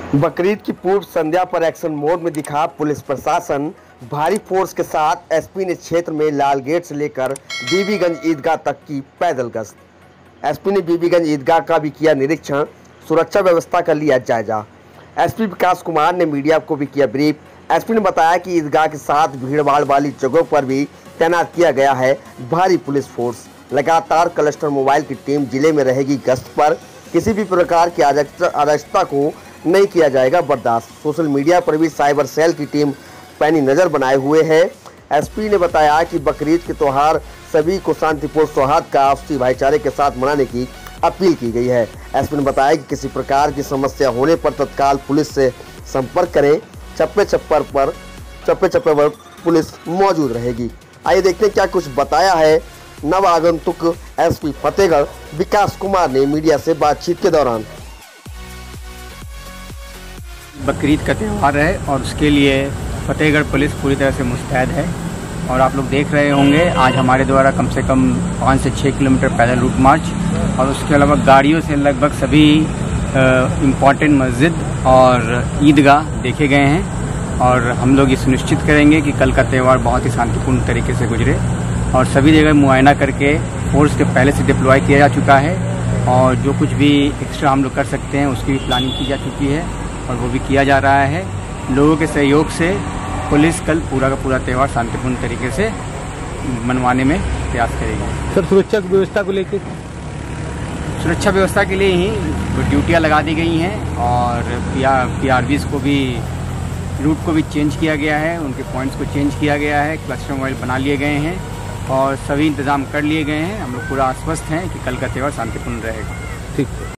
बकरीद की पूर्व संध्या पर एक्शन मोड में दिखा पुलिस प्रशासन। भारी फोर्स के साथ एसपी ने क्षेत्र में लाल गेट से लेकर बीबीगंज ईदगाह तक की पैदल गश्त। एसपी ने बीबीगंज ईदगाह का भी किया निरीक्षण, सुरक्षा व्यवस्था का लिया जायजा। एसपी विकास कुमार ने मीडिया को भी किया ब्रीफ। एसपी ने बताया कि ईदगाह के साथ भीड़भाड़ वाली जगहों पर भी तैनात किया गया है भारी पुलिस फोर्स। लगातार क्लस्टर मोबाइल की टीम जिले में रहेगी गश्त पर। किसी भी प्रकार की अराजकता को नहीं किया जाएगा बर्दाश्त। सोशल मीडिया पर भी साइबर सेल की टीम पैनी नज़र बनाए हुए है। एसपी ने बताया कि बकरीद के त्यौहार सभी को शांतिपूर्ण सौहार्द का आपसी भाईचारे के साथ मनाने की अपील की गई है। एसपी ने बताया कि किसी प्रकार की समस्या होने पर तत्काल पुलिस से संपर्क करें। चप्पे चप्पे पर पुलिस मौजूद रहेगी। आइए देखते हैं क्या कुछ बताया है नव आगंतुक एसपी फतेहगढ़ विकास कुमार ने मीडिया से बातचीत के दौरान। बकरीद का त्यौहार है और उसके लिए फतेहगढ़ पुलिस पूरी तरह से मुस्तैद है। और आप लोग देख रहे होंगे आज हमारे द्वारा कम से कम 5 से 6 किलोमीटर पैदल रूट मार्च और उसके अलावा गाड़ियों से लगभग सभी इम्पॉर्टेंट मस्जिद और ईदगाह देखे गए हैं। और हम लोग ये सुनिश्चित करेंगे कि कल का त्यौहार बहुत ही शांतिपूर्ण तरीके से गुजरे और सभी जगह मुआयना करके फोर्स के पहले से डिप्लॉय किया जा चुका है और जो कुछ भी एक्स्ट्रा हम लोग कर सकते हैं उसकी भी प्लानिंग की जा चुकी है और वो भी किया जा रहा है। लोगों के सहयोग से पुलिस कल पूरा का पूरा त्यौहार शांतिपूर्ण तरीके से मनवाने में प्रयास करेगी। सर, सुरक्षा व्यवस्था को लेकर सुरक्षा व्यवस्था के लिए ही ड्यूटियां लगा दी गई हैं और पीआरबीज को भी रूट को भी चेंज किया गया है, उनके पॉइंट्स को चेंज किया गया है, क्लस्टर मोबाइल बना लिए गए हैं और सभी इंतजाम कर लिए गए हैं। हम लोग पूरा आश्वस्त हैं कि कल का त्यौहार शांतिपूर्ण रहेगा। ठीक है।